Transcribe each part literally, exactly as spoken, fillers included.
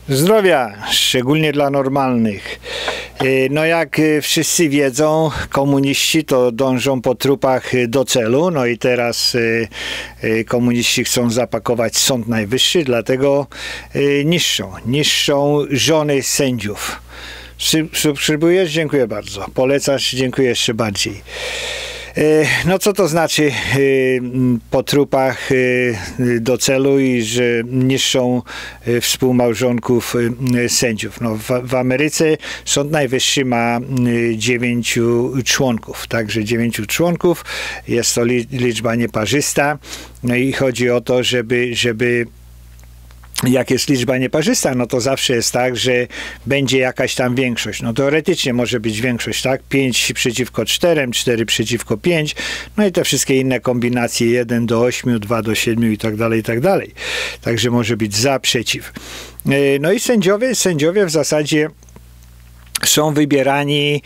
Zdrowia, szczególnie dla normalnych. No jak wszyscy wiedzą, komuniści to dążą po trupach do celu, no i teraz komuniści chcą zapakować Sąd Najwyższy, dlatego niszczą, niszczą żony sędziów. Subskrybujesz? Dziękuję bardzo. Polecasz? Dziękuję jeszcze bardziej. No co to znaczy po trupach do celu i że niszczą współmałżonków sędziów? No w, w Ameryce Sąd Najwyższy ma dziewięciu członków, także dziewięciu członków, jest to liczba nieparzysta, no i chodzi o to, żeby, żeby jak jest liczba nieparzysta, no to zawsze jest tak, że będzie jakaś tam większość. No teoretycznie może być większość, tak? pięć przeciwko czterem, cztery przeciwko pięć, no i te wszystkie inne kombinacje jeden do ośmiu, dwa do siedmiu i tak dalej, i tak dalej. Także może być za, przeciw. No i sędziowie, sędziowie w zasadzie są wybierani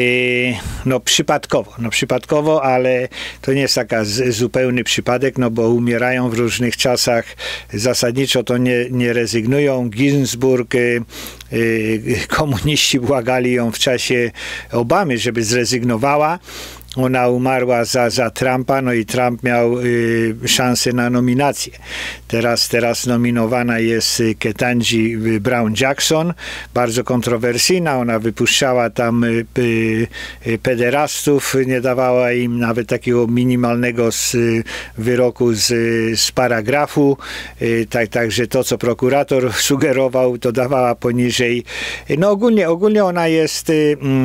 no, przypadkowo, no przypadkowo, ale to nie jest taka z, zupełny przypadek, no bo umierają w różnych czasach, zasadniczo to nie, nie rezygnują. Ginsburg, y, y, komuniści błagali ją w czasie Obamy, żeby zrezygnowała. Ona umarła za, za Trumpa, no i Trump miał y, szansę na nominację. Teraz, teraz nominowana jest Ketanji Brown Jackson, bardzo kontrowersyjna. Ona wypuszczała tam y, y, pederastów, nie dawała im nawet takiego minimalnego z, y, wyroku z, z paragrafu. Y, tak, także to, co prokurator sugerował, to dawała poniżej. No ogólnie, ogólnie ona jest y,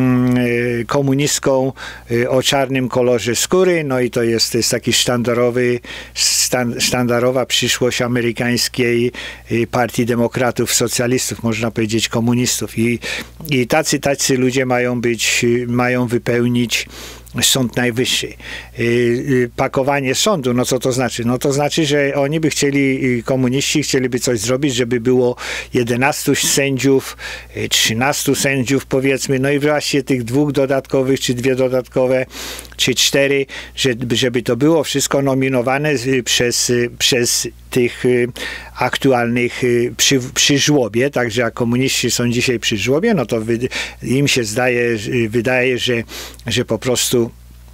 y, komunistką y, o czarnym kolorze skóry, no i to jest, to jest taki sztandarowy, stan, sztandarowa przyszłość amerykańskiej partii demokratów, socjalistów, można powiedzieć komunistów. I, i tacy, tacy ludzie mają być, mają wypełnić Sąd Najwyższy. Pakowanie sądu, no co to znaczy? No to znaczy, że oni by chcieli, komuniści chcieliby coś zrobić, żeby było jedenastu sędziów, trzynastu sędziów powiedzmy, no i właśnie tych dwóch dodatkowych, czy dwie dodatkowe, czy cztery, żeby, żeby to było wszystko nominowane przez, przez tych aktualnych przy, przy żłobie, także jak komuniści są dzisiaj przy żłobie, no to wy, im się zdaje, wydaje, że, że po prostu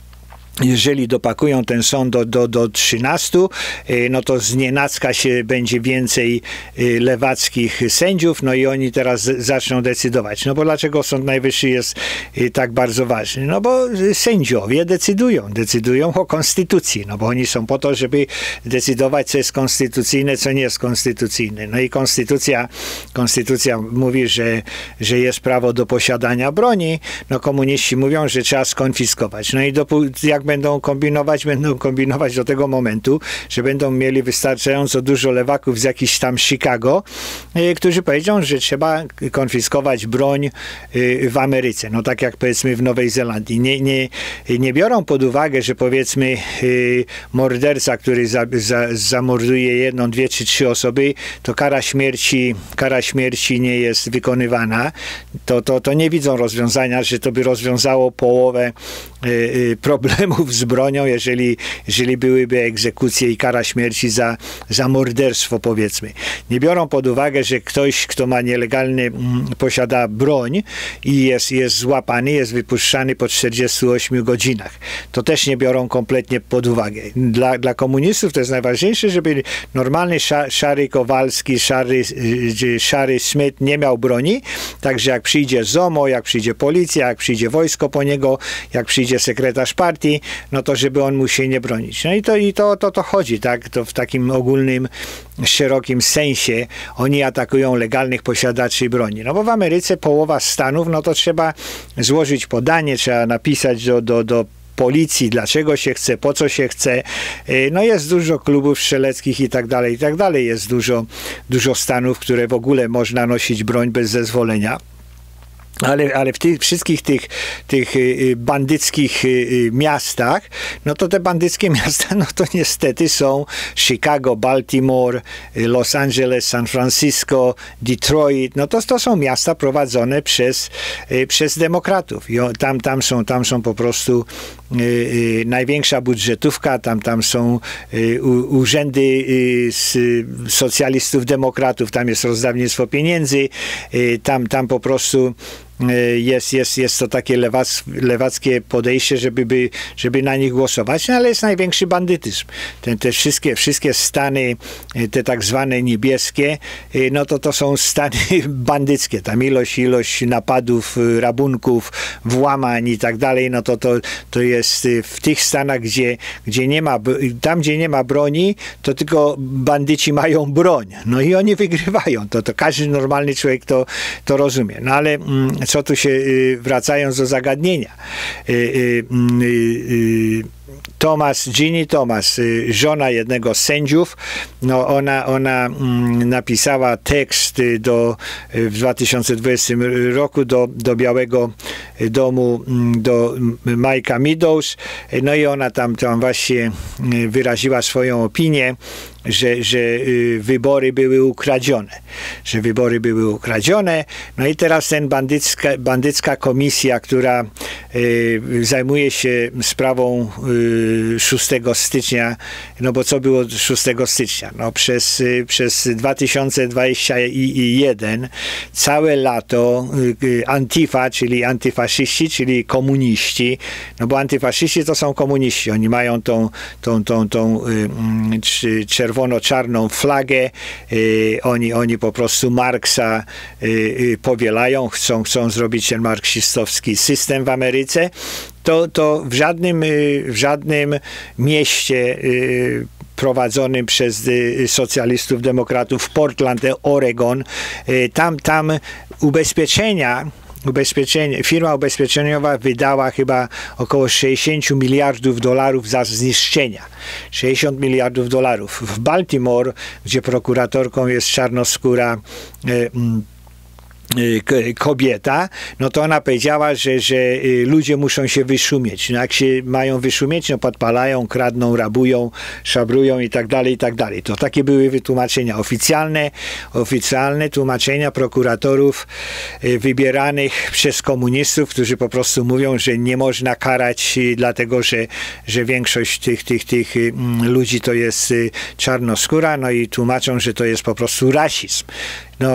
jeżeli dopakują ten sąd do, do, do trzynastu, no to znienacka się będzie więcej lewackich sędziów, no i oni teraz zaczną decydować. No bo dlaczego Sąd Najwyższy jest tak bardzo ważny? No bo sędziowie decydują, decydują o konstytucji, no bo oni są po to, żeby decydować, co jest konstytucyjne, co nie jest konstytucyjne. No i konstytucja, konstytucja mówi, że, że jest prawo do posiadania broni, no komuniści mówią, że trzeba skonfiskować. No i dopó- jak będą kombinować, będą kombinować do tego momentu, że będą mieli wystarczająco dużo lewaków z jakichś tam Chicago, y, którzy powiedzą, że trzeba konfiskować broń y, w Ameryce. No tak jak powiedzmy w Nowej Zelandii. Nie, nie, nie biorą pod uwagę, że powiedzmy y, morderca, który za, za, zamorduje jedną, dwie czy trzy osoby, to kara śmierci, kara śmierci nie jest wykonywana. To, to, to nie widzą rozwiązania, że to by rozwiązało połowę y, y, problemów z bronią, jeżeli, jeżeli byłyby egzekucje i kara śmierci za, za morderstwo, powiedzmy. Nie biorą pod uwagę, że ktoś, kto ma nielegalny, m, posiada broń i jest, jest złapany, jest wypuszczany po czterdziestu ośmiu godzinach. To też nie biorą kompletnie pod uwagę. Dla, dla komunistów to jest najważniejsze, żeby normalny sza, szary Kowalski, szary, szary Smith nie miał broni, także jak przyjdzie ZOMO, jak przyjdzie policja, jak przyjdzie wojsko po niego, jak przyjdzie sekretarz partii, no to żeby on mógł się nie bronić. No i to i to, to, to chodzi, tak? To w takim ogólnym, szerokim sensie oni atakują legalnych posiadaczy broni. No bo w Ameryce połowa stanów, no to trzeba złożyć podanie, trzeba napisać do, do, do policji, dlaczego się chce, po co się chce. No jest dużo klubów strzeleckich i tak dalej, i tak dalej. Jest dużo, dużo stanów, które w ogóle można nosić broń bez zezwolenia. Ale, ale w tych wszystkich tych, tych bandyckich miastach, no to te bandyckie miasta, no to niestety są Chicago, Baltimore, Los Angeles, San Francisco, Detroit, no to, to są miasta prowadzone przez, przez demokratów. I tam, tam, są, tam są po prostu największa budżetówka, tam, tam są urzędy socjalistów, demokratów, tam jest rozdawnictwo pieniędzy, tam, tam po prostu Jest, jest, jest to takie lewac, lewackie podejście, żeby, by, żeby na nich głosować, no ale jest największy bandytyzm. Te, te wszystkie, wszystkie stany, te tak zwane niebieskie, no to to są stany bandyckie. Tam ilość, ilość napadów, rabunków, włamań i tak dalej, no to, to, to jest w tych stanach, gdzie, gdzie nie ma, tam gdzie nie ma broni, to tylko bandyci mają broń. No i oni wygrywają. To, to każdy normalny człowiek to, to rozumie. No ale co tu się, wracając do zagadnienia, Thomas, Ginny Thomas, żona jednego z sędziów, no ona, ona napisała tekst do, w dwa tysiące dwudziestym roku do, do Białego Domu, do Mike'a Meadows, no i ona tam, tam właśnie wyraziła swoją opinię, że, że wybory były ukradzione, że wybory były ukradzione, no i teraz ten bandycka, bandycka komisja, która y, zajmuje się sprawą y, szóstego stycznia, no bo co było szóstego stycznia? No przez, y, przez dwa tysiące dwudziesty jeden całe lato y, Antifa, czyli antyfaszyści, czyli komuniści, no bo antyfaszyści to są komuniści, oni mają tą, tą, tą, tą y, czerwono-czarną flagę, y, oni, oni po prostu Marksa y, y, powielają, chcą, chcą zrobić ten marksistowski system w Ameryce, to, to w żadnym, w żadnym mieście prowadzonym przez socjalistów, demokratów, Portland, Oregon, tam, tam ubezpieczenia, ubezpieczenie, firma ubezpieczeniowa wydała chyba około sześćdziesiąt miliardów dolarów za zniszczenia. sześćdziesiąt miliardów dolarów. W Baltimore, gdzie prokuratorką jest czarnoskóra kobieta, no to ona powiedziała, że, że ludzie muszą się wyszumieć. No jak się mają wyszumieć, no podpalają, kradną, rabują, szabrują i tak dalej, i tak dalej. To takie były wytłumaczenia oficjalne, oficjalne tłumaczenia prokuratorów wybieranych przez komunistów, którzy po prostu mówią, że nie można karać, dlatego, że, że większość tych, tych, tych ludzi to jest czarnoskóra, no i tłumaczą, że to jest po prostu rasizm. No,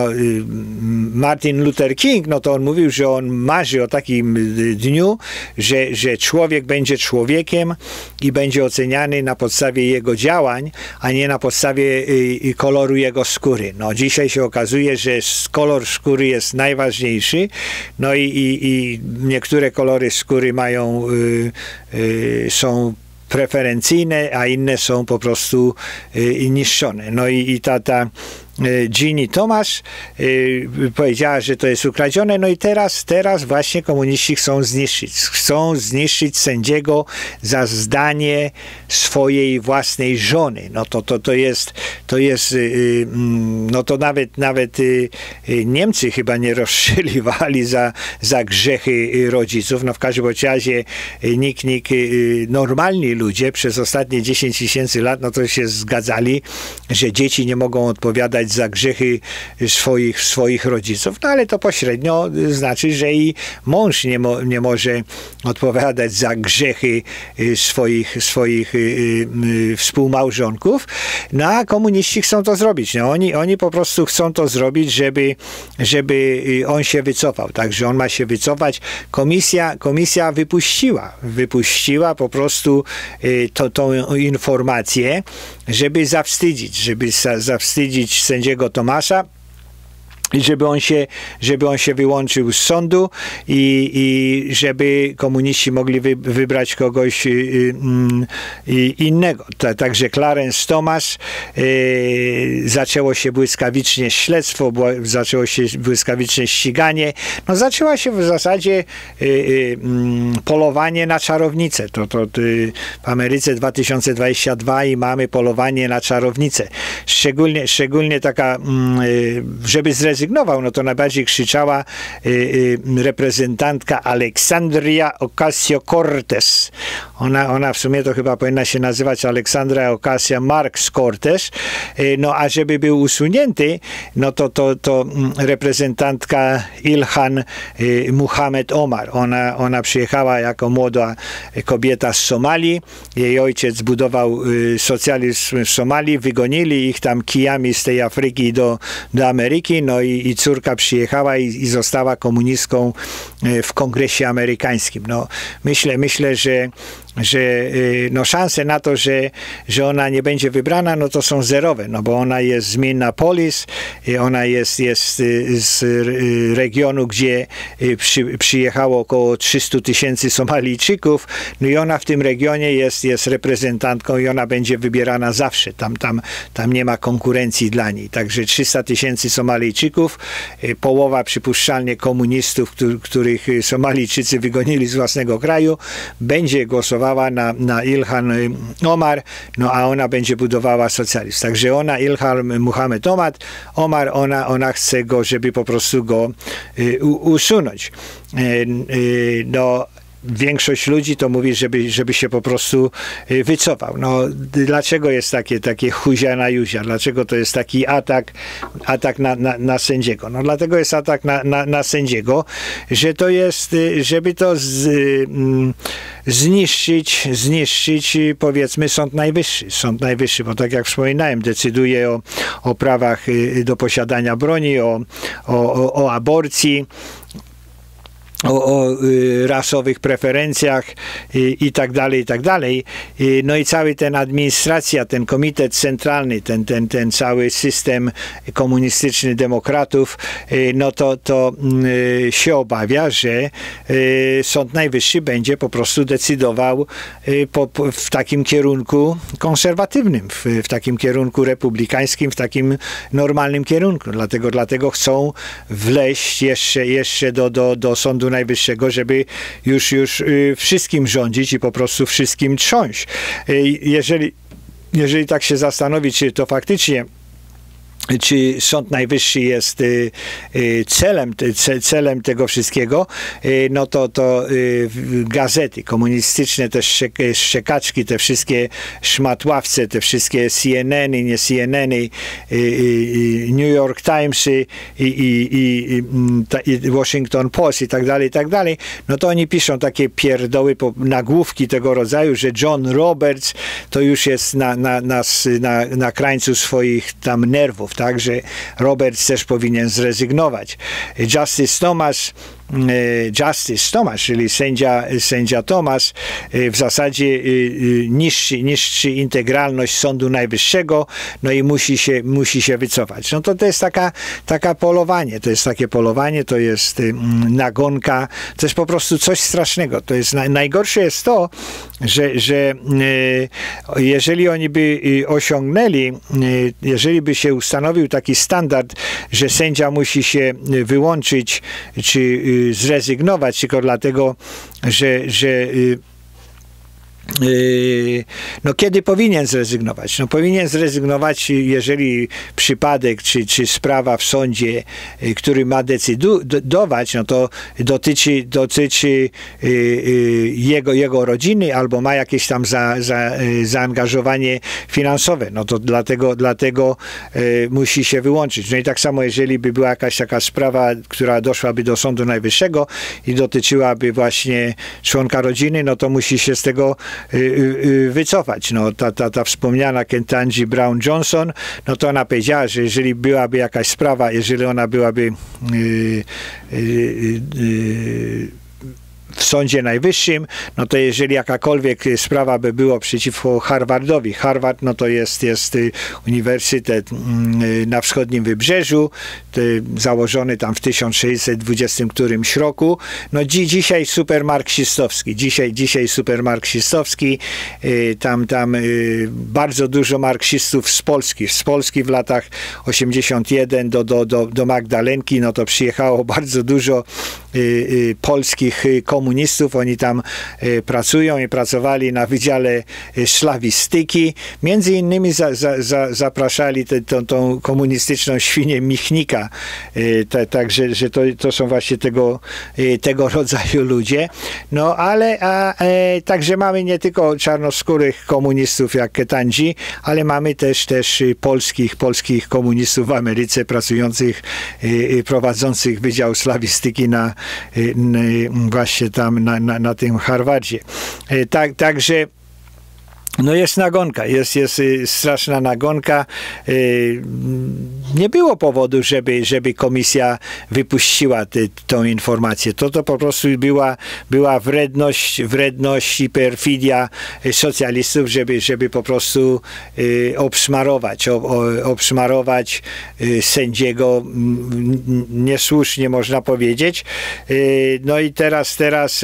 Martin Luther King, no to on mówił, że on marzy o takim dniu, że, że człowiek będzie człowiekiem i będzie oceniany na podstawie jego działań, a nie na podstawie koloru jego skóry. No, dzisiaj się okazuje, że kolor skóry jest najważniejszy, no i, i, i niektóre kolory skóry mają, y, y, są preferencyjne, a inne są po prostu y, niszczone. No i, i ta, ta Ginny Thomas y, powiedziała, że to jest ukradzione, no i teraz, teraz właśnie komuniści chcą zniszczyć. Chcą zniszczyć sędziego za zdanie swojej własnej żony. No to, to, to jest, to jest y, y, no to nawet, nawet y, y, Niemcy chyba nie rozstrzeliwali za, za grzechy rodziców. No w każdym razie y, nikt, nikt, y, normalni ludzie przez ostatnie dziesięć tysięcy lat, no to się zgadzali, że dzieci nie mogą odpowiadać za grzechy swoich, swoich rodziców, no ale to pośrednio znaczy, że i mąż nie, mo, nie może odpowiadać za grzechy swoich, swoich y, y, współmałżonków, no a komuniści chcą to zrobić. No, oni, oni po prostu chcą to zrobić, żeby, żeby on się wycofał. Także on ma się wycofać. Komisja, komisja wypuściła, wypuściła po prostu y, to, tą informację, żeby zawstydzić, żeby za, zawstydzić sędziego Thomasa i żeby on się, żeby on się wyłączył z sądu i, i żeby komuniści mogli wy, wybrać kogoś y, y, innego. Ta, także Clarence Thomas, y, zaczęło się błyskawicznie śledztwo, zaczęło się błyskawiczne ściganie. No, zaczęła się w zasadzie y, y, polowanie na czarownicę. To, to, to w Ameryce dwa tysiące dwudziesty drugi i mamy polowanie na czarownicę. Szczególnie, szczególnie taka, y, żeby zrealizować zrezygnował, no to najbardziej krzyczała reprezentantka Aleksandria Ocasio-Cortez. Ona, ona w sumie to chyba powinna się nazywać Aleksandra Ocasio-Marx-Cortez. No a żeby był usunięty, no to, to, to reprezentantka Ilhan Muhammad Omar. Ona, ona przyjechała jako młoda kobieta z Somalii. Jej ojciec zbudował socjalizm w Somalii, wygonili ich tam kijami z tej Afryki do, do Ameryki, no i, i córka przyjechała i, i została komunistką w Kongresie Amerykańskim. No, myślę, myślę, że że no, szanse na to, że, że ona nie będzie wybrana, no to są zerowe, no bo ona jest z Minneapolis, ona jest, jest z regionu, gdzie przy, przyjechało około trzysta tysięcy Somalijczyków, no i ona w tym regionie jest, jest reprezentantką i ona będzie wybierana zawsze, tam, tam, tam nie ma konkurencji dla niej, także trzysta tysięcy Somalijczyków, połowa przypuszczalnie komunistów, których Somalijczycy wygonili z własnego kraju, będzie głosowała Na, na Ilhan Omar, no a ona będzie budowała socjalizm. Także ona, Ilhan Muhammad Omar, Omar ona, ona chce go, żeby po prostu go y, usunąć. Y, y, no, większość ludzi to mówi, żeby, żeby się po prostu wycofał. No, dlaczego jest takie, takie huzia na juzia? Dlaczego to jest taki atak, atak na, na, na sędziego? No, dlatego jest atak na, na, na sędziego, że to jest, żeby to z, mm, zniszczyć, zniszczyć, powiedzmy, Sąd Najwyższy. Sąd Najwyższy, bo tak jak wspominałem, decyduje o, o prawach do posiadania broni, o, o, o, o aborcji, o, o y, rasowych preferencjach y, i tak dalej, i tak dalej. Y, no i cały ten administracja, ten komitet centralny, ten, ten, ten cały system komunistyczny demokratów, y, no to, to y, się obawia, że y, Sąd Najwyższy będzie po prostu decydował y, po, po, w takim kierunku konserwatywnym, w, w takim kierunku republikańskim, w takim normalnym kierunku. Dlatego, dlatego chcą wleźć jeszcze, jeszcze do, do, do Sądu Najwyższego, żeby już, już y, wszystkim rządzić i po prostu wszystkim trząść. Y, jeżeli, jeżeli tak się zastanowić, czy to faktycznie czy Sąd Najwyższy jest y, y, celem, y, celem tego wszystkiego, y, no to, to y, gazety komunistyczne, te szczekaczki, te wszystkie szmatławce, te wszystkie C N N y, nie C N N y, y, y, New York Timesy i, i, i, i Washington Post i tak dalej, i tak dalej, no to oni piszą takie pierdoły, nagłówki tego rodzaju, że John Roberts to już jest na, na, na, na, na krańcu swoich tam nerwów, tak, że Roberts też powinien zrezygnować. Justice Thomas Justice Thomas, czyli sędzia, sędzia Thomas, w zasadzie niszczy, niszczy integralność Sądu Najwyższego, no i musi się, musi się wycofać. No to to jest taka, taka polowanie, to jest takie polowanie, to jest nagonka, to jest po prostu coś strasznego. To jest, najgorsze jest to, że, że jeżeli oni by osiągnęli, jeżeli by się ustanowił taki standard, że sędzia musi się wyłączyć, czy zrezygnować tylko dlatego, że, że no kiedy powinien zrezygnować? No powinien zrezygnować, jeżeli przypadek czy, czy sprawa w sądzie, który ma decydować, no to dotyczy, dotyczy jego, jego rodziny albo ma jakieś tam za, za, zaangażowanie finansowe. No to dlatego, dlatego musi się wyłączyć. No i tak samo, jeżeli by była jakaś taka sprawa, która doszłaby do Sądu Najwyższego i dotyczyłaby właśnie członka rodziny, no to musi się z tego wycofać. No, ta, ta, ta wspomniana Ketanji Brown Johnson, no to ona powiedziała, że jeżeli byłaby jakaś sprawa, jeżeli ona byłaby yy, yy, yy, w Sądzie Najwyższym, no to jeżeli jakakolwiek sprawa by było przeciwko Harvardowi, Harvard, no to jest, jest uniwersytet na wschodnim wybrzeżu, założony tam w tysiąc sześćset dwudziestym którymś roku, no dzi, dzisiaj supermarksistowski, dzisiaj, dzisiaj supermarksistowski, tam, tam bardzo dużo marksistów z Polski, z Polski w latach osiemdziesiątym pierwszym do, do, do, do Magdalenki, no to przyjechało bardzo dużo polskich komunistów, komunistów, oni tam pracują i pracowali na Wydziale Szlawistyki. Między innymi za, za, za, zapraszali te, tą, tą komunistyczną świnię Michnika. Także że to, to są właśnie tego, tego rodzaju ludzie. No ale a, e, także mamy nie tylko czarnoskórych komunistów jak Ketanji, ale mamy też, też polskich, polskich komunistów w Ameryce pracujących, e, prowadzących Wydział Slawistyki na, e, właśnie tam na, na, na tym Harvardzie. E, tak, także no jest nagonka, jest, jest straszna nagonka. Nie było powodu, żeby, żeby komisja wypuściła tę tą informację. To to po prostu była, była wredność, wredność i perfidia socjalistów, żeby, żeby po prostu obsmarować, obsmarować sędziego niesłusznie, można powiedzieć. No i teraz, teraz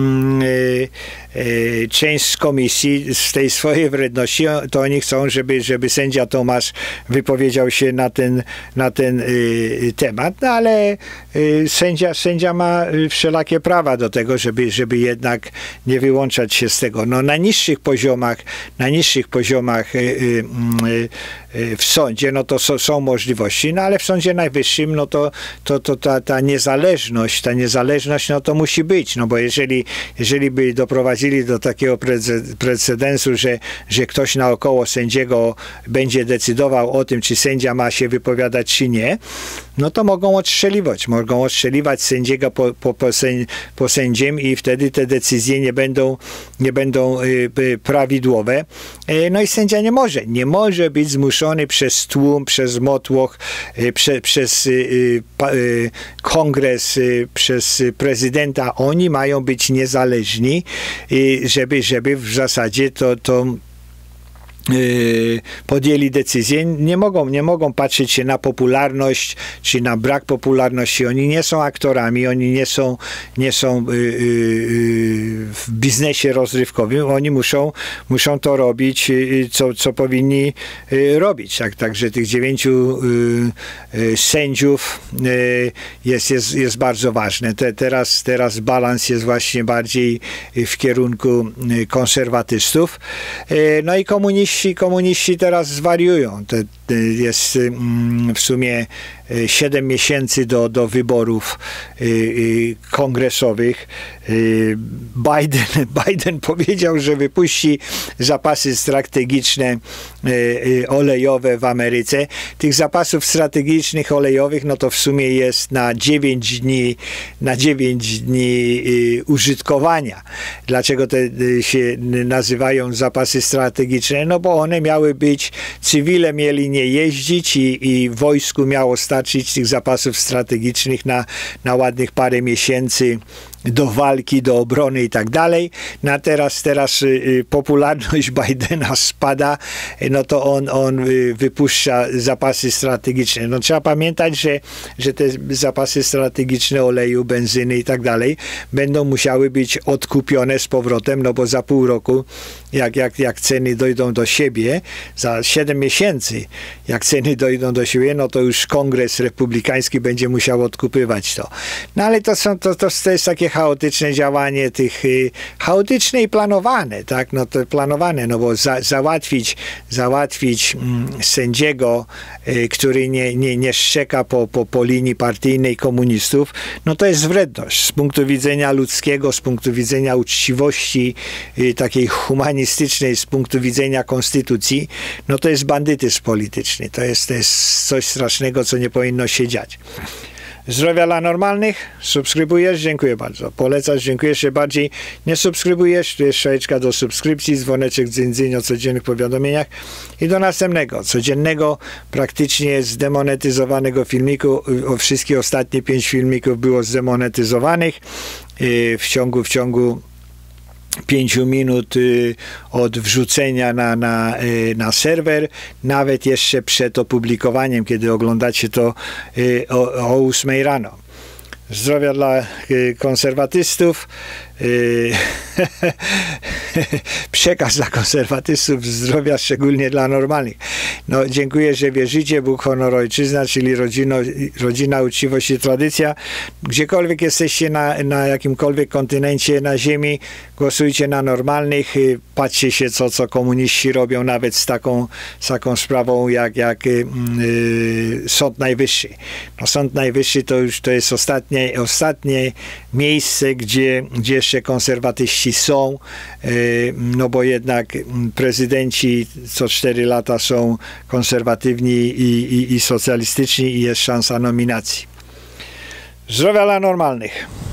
część z komisji z tej swojej wredności, to oni chcą, żeby, żeby sędzia Tomasz wypowiedział się na ten, na ten y, temat, no ale y, sędzia, sędzia ma wszelakie prawa do tego, żeby, żeby jednak nie wyłączać się z tego. No na niższych poziomach, na niższych poziomach y, y, y, w sądzie, no to so, są możliwości, no ale w Sądzie Najwyższym, no to, to, to ta, ta niezależność, ta niezależność, no to musi być, no bo jeżeli, jeżeli by doprowadzili do takiego precedensu, że, że ktoś naokoło sędziego będzie decydował o tym, czy sędzia ma się wypowiadać, czy nie, no to mogą odstrzeliwać, mogą odstrzeliwać sędziego po, po, po, sędzi, po sędziem i wtedy te decyzje nie będą, nie będą y, y, prawidłowe. Y, no i sędzia nie może, nie może być zmuszony przez tłum, przez motłoch, prze, przez y, y, kongres, y, przez prezydenta. Oni mają być niezależni, y, żeby, żeby w zasadzie to, to podjęli decyzję, nie mogą, nie mogą patrzeć się na popularność, czy na brak popularności. Oni nie są aktorami, oni nie są, nie są w biznesie rozrywkowym, oni muszą, muszą to robić, co, co powinni robić. Tak, także tych dziewięciu sędziów jest, jest, jest bardzo ważne. Te, teraz, teraz balans jest właśnie bardziej w kierunku konserwatystów. No i komuniści Komuniści teraz zwariują. To jest w sumie siedem miesięcy do, do wyborów kongresowych. Biden, Biden powiedział, że wypuści zapasy strategiczne olejowe w Ameryce. Tych zapasów strategicznych olejowych, no to w sumie jest na dziewięć dni, na dziewięć dni użytkowania. Dlaczego te się nazywają zapasy strategiczne? No bo one miały być, cywile mieli nie jeździć i, i wojsku miało starczyć tych zapasów strategicznych na, na ładnych parę miesięcy do walki, do obrony i tak dalej. No teraz, teraz y, popularność Bidena spada, no to on, on y, wypuszcza zapasy strategiczne. No trzeba pamiętać, że, że te zapasy strategiczne oleju, benzyny i tak dalej będą musiały być odkupione z powrotem, no bo za pół roku, jak, jak, jak ceny dojdą do siebie, za siedem miesięcy, jak ceny dojdą do siebie, no to już Kongres Republikański będzie musiał odkupywać to. No ale to, są, to, to, to jest takie chaotyczne działanie tych, y, chaotyczne i planowane, tak, no to planowane, no bo za, załatwić, załatwić mm, sędziego, y, który nie, nie, nie szczeka po, po, po linii partyjnej komunistów, no to jest wredność z punktu widzenia ludzkiego, z punktu widzenia uczciwości, y, takiej humanistycznej, z punktu widzenia konstytucji, no to jest bandytyzm polityczny, to jest, to jest coś strasznego, co nie powinno się dziać. Zdrowia dla normalnych, subskrybujesz, dziękuję bardzo. Polecasz, dziękuję jeszcze bardziej. Nie subskrybujesz, tu jest strzałeczka do subskrypcji, dzwoneczek dzyń, dzyń o codziennych powiadomieniach i do następnego, codziennego, praktycznie zdemonetyzowanego filmiku. O, wszystkie ostatnie pięć filmików było zdemonetyzowanych w ciągu, w ciągu pięciu minut y, od wrzucenia na, na, y, na serwer, nawet jeszcze przed opublikowaniem, kiedy oglądacie to y, o, o ósmej rano. Zdrowia dla y, konserwatystów. przekaz dla konserwatystów zdrowia, szczególnie dla normalnych. No, dziękuję, że wierzycie. Bóg, honor, ojczyzna, czyli rodzino, rodzina, uczciwość i tradycja. Gdziekolwiek jesteście na, na jakimkolwiek kontynencie na ziemi, głosujcie na normalnych, patrzcie się, co, co komuniści robią, nawet z taką, z taką sprawą jak, jak yy, Sąd Najwyższy. No, Sąd Najwyższy to już to jest ostatnie, ostatnie miejsce, gdzie, gdzie jeszcze konserwatyści są, yy, no bo jednak prezydenci co cztery lata są konserwatywni i, i, i socjalistyczni i jest szansa nominacji. Zdrowia dla normalnych.